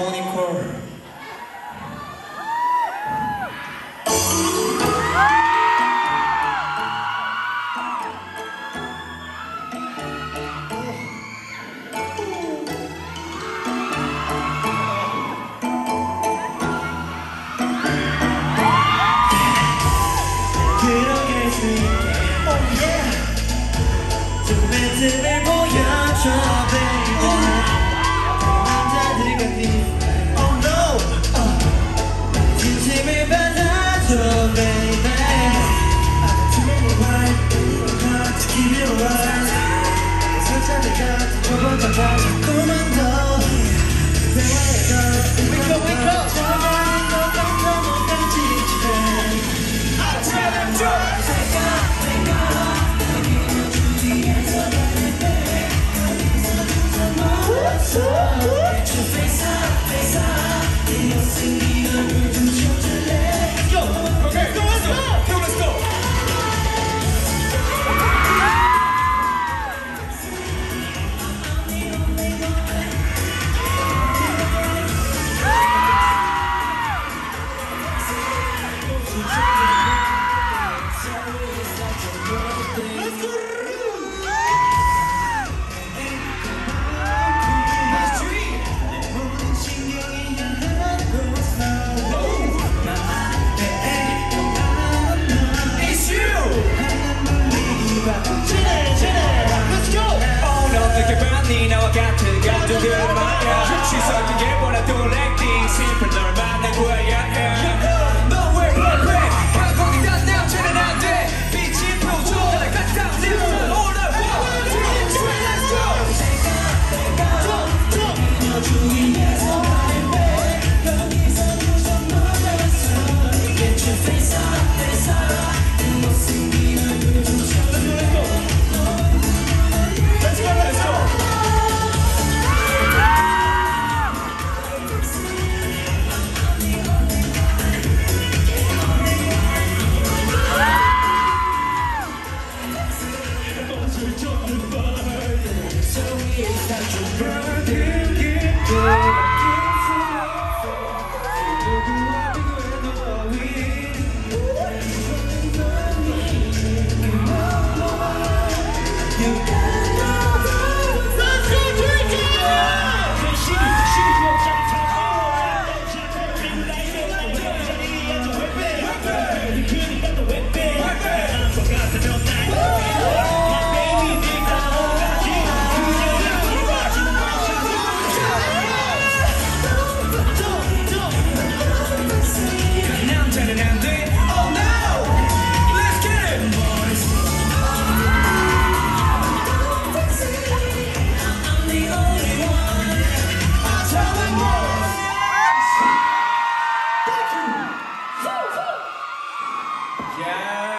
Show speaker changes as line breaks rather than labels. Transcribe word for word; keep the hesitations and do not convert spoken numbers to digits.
모니콜.
들어갈 수 있게 oh yeah 좀 멘트를 보여줘 baby 남자들 같니 oh no uh. 진심을 받아줘 baby I treat it right hard to keep it right 살짝을 같은 조건마다 자꾸만 더 대화해가 Wake up wake up 저만인 것 같아 뭔가 지치해
나와 같은 감정들을 말야 시선이 게 보나도 랭킹 심플 널 만나고 해야 해 너왜 그래 가공이 단 남자는 안돼 빛이 보죠 날 같아 live all I want let's go 너 주위에서 여기서 무슨 놀랐어 Get your face up face up 못생긴 얼굴 좀 Let's go let's go So it's such a birthday